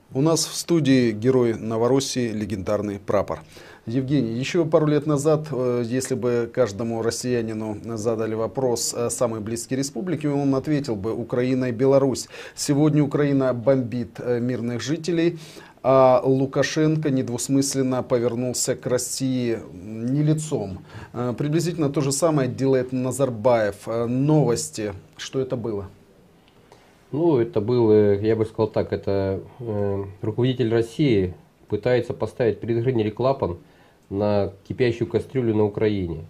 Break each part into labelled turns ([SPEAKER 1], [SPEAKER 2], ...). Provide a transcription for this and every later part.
[SPEAKER 1] У нас в студии герой Новороссии, легендарный прапор. Евгений, еще пару лет назад, если бы каждому россиянину задали вопрос самой близкой республики, он ответил бы: Украина и Беларусь. Сегодня Украина бомбит мирных жителей, а Лукашенко недвусмысленно повернулся к России не лицом. Приблизительно то же самое делает Назарбаев. Новости. Что это было?
[SPEAKER 2] Ну, это был, я бы сказал так, это руководитель России пытается поставить перед Гринери клапан на кипящую кастрюлю на Украине.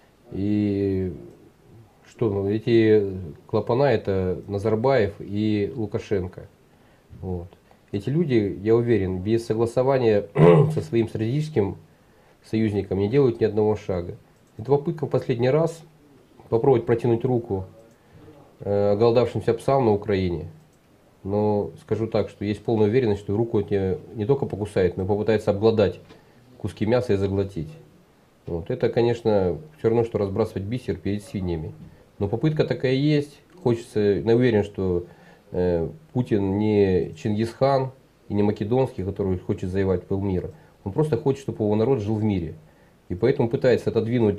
[SPEAKER 2] И что, ну, эти клапана это Назарбаев и Лукашенко. Вот. Эти люди, я уверен, без согласования со своим стратегическим союзником не делают ни одного шага. Это попытка в последний раз попробовать протянуть руку оголодавшимся псам на Украине. Но скажу так, что есть полная уверенность, что руку не только покусает, но и попытается обглодать куски мяса и заглотить. Вот. Это, конечно, все равно, что разбрасывать бисер перед свиньями. Но попытка такая есть. Хочется, я уверен, что Путин не Чингисхан и не Македонский, который хочет завоевать полмира. Он просто хочет, чтобы его народ жил в мире. И поэтому пытается отодвинуть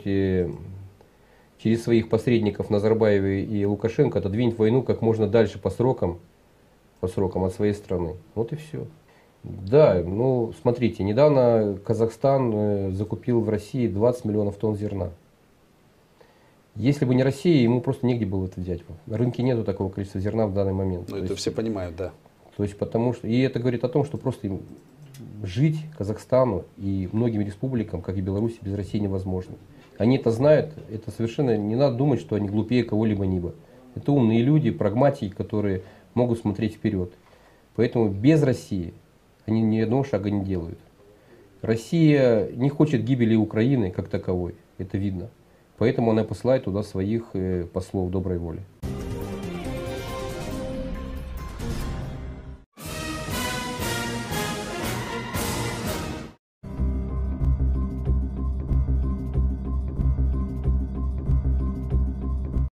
[SPEAKER 2] через своих посредников Назарбаева и Лукашенко, отодвинуть войну как можно дальше по срокам от своей страны. Вот и все. Да, ну смотрите, недавно Казахстан закупил в России 20 миллионов тонн зерна. Если бы не Россия, ему просто негде было это взять. На рынке нету такого количества зерна в данный момент.
[SPEAKER 1] Ну, это все понимают, да.
[SPEAKER 2] То есть потому что, и это говорит о том, что просто жить Казахстану и многим республикам, как и Беларуси, без России невозможно. Они это знают, это совершенно не надо думать, что они глупее кого-либо. Это умные люди, прагматики, которые могут смотреть вперед. Поэтому без России они ни одного шага не делают. Россия не хочет гибели Украины как таковой, это видно. Поэтому она посылает туда своих послов доброй воли.